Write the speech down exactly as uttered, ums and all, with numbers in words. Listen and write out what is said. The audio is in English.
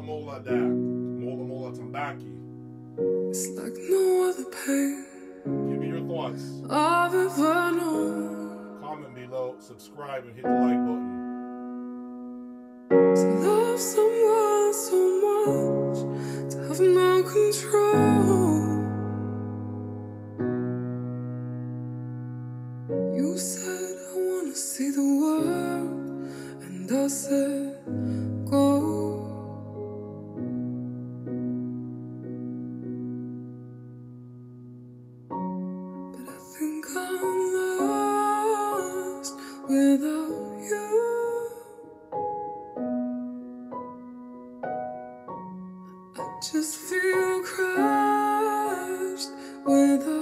Mola, D A C. Mola, Mola, Tambaqui. It's like no other pain Give me your thoughts. I've ever known. Comment below, subscribe, and hit the like button. To love someone so much, to have no control. You said I wanna see the world, and I said go. But I think I'm lost without you. I just feel crushed without